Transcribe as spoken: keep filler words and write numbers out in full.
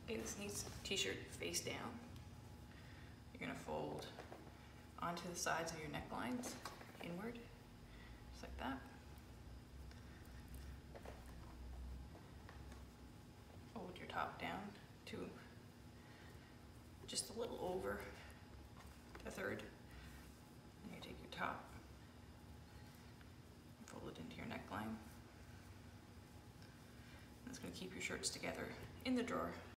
Okay, this needs t-shirt face down. You're gonna fold onto the sides of your necklines, inward, just like that. Fold your top down to just a little over a third. And you take your top, fold it into your neckline. That's gonna keep your shirts together in the drawer.